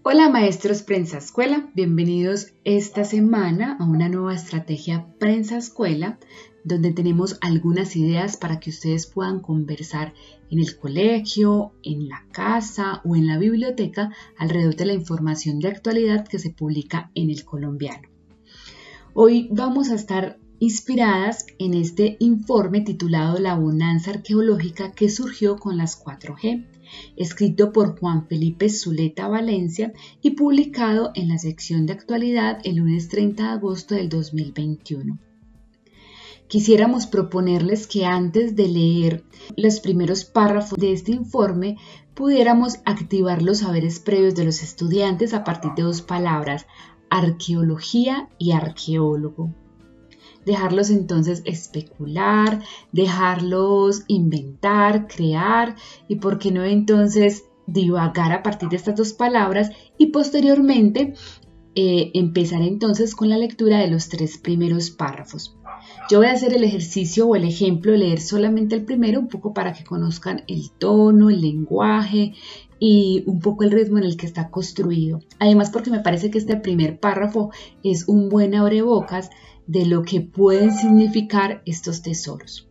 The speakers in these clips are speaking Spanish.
Hola maestros Prensa Escuela, bienvenidos esta semana a una nueva estrategia Prensa Escuela donde tenemos algunas ideas para que ustedes puedan conversar en el colegio, en la casa o en la biblioteca alrededor de la información de actualidad que se publica en El Colombiano. Hoy vamos a estar inspiradas en este informe titulado La bonanza arqueológica que surgió con las 4G, escrito por Juan Felipe Zuleta Valencia y publicado en la sección de actualidad el lunes 30 de agosto del 2021. Quisiéramos proponerles que antes de leer los primeros párrafos de este informe pudiéramos activar los saberes previos de los estudiantes a partir de dos palabras, arqueología y arqueólogo. Dejarlos entonces especular, dejarlos inventar, crear y por qué no entonces divagar a partir de estas dos palabras y posteriormente empezar entonces con la lectura de los tres primeros párrafos. Yo voy a hacer el ejercicio o el ejemplo de leer solamente el primero, un poco para que conozcan el tono, el lenguaje y un poco el ritmo en el que está construido. Además, porque me parece que este primer párrafo es un buen abrebocas de lo que pueden significar estos tesoros.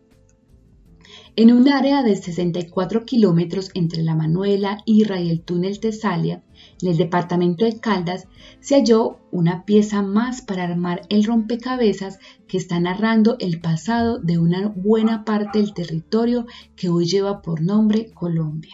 En un área de 64 kilómetros entre La Manuela, Irra y el túnel Tesalia, en el departamento de Caldas, se halló una pieza más para armar el rompecabezas que está narrando el pasado de una buena parte del territorio que hoy lleva por nombre Colombia.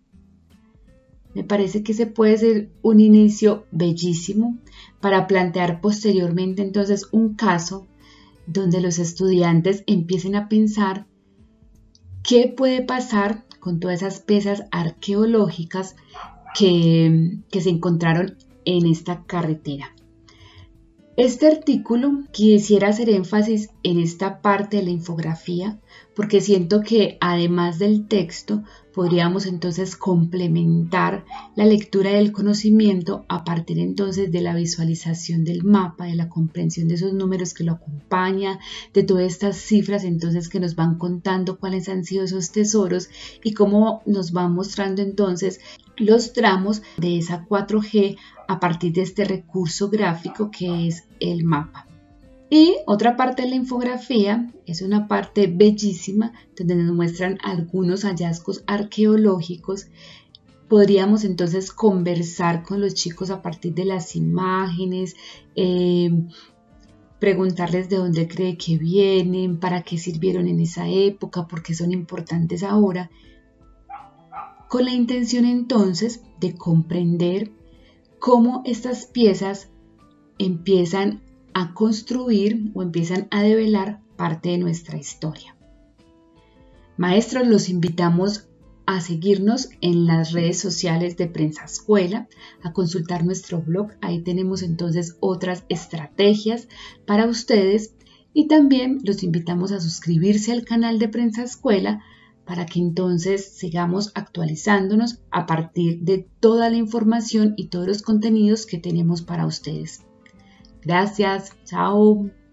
Me parece que ese puede ser un inicio bellísimo para plantear posteriormente entonces un caso donde los estudiantes empiecen a pensar qué puede pasar con todas esas piezas arqueológicas que se encontraron en esta carretera. Este artículo quisiera hacer énfasis en esta parte de la infografía porque siento que además del texto podríamos entonces complementar la lectura del conocimiento a partir entonces de la visualización del mapa, de la comprensión de esos números que lo acompañan, de todas estas cifras entonces que nos van contando cuáles han sido esos tesoros y cómo nos van mostrando entonces los tramos de esa 4G a partir de este recurso gráfico que es el mapa. Y otra parte de la infografía es una parte bellísima donde nos muestran algunos hallazgos arqueológicos. Podríamos entonces conversar con los chicos a partir de las imágenes, preguntarles de dónde cree que vienen, para qué sirvieron en esa época, por qué son importantes ahora, con la intención entonces de comprender cómo estas piezas empiezan a construir o empiezan a develar parte de nuestra historia. Maestros, los invitamos a seguirnos en las redes sociales de Prensa Escuela, a consultar nuestro blog, ahí tenemos entonces otras estrategias para ustedes y también los invitamos a suscribirse al canal de Prensa Escuela para que entonces sigamos actualizándonos a partir de toda la información y todos los contenidos que tenemos para ustedes. Gracias, chao.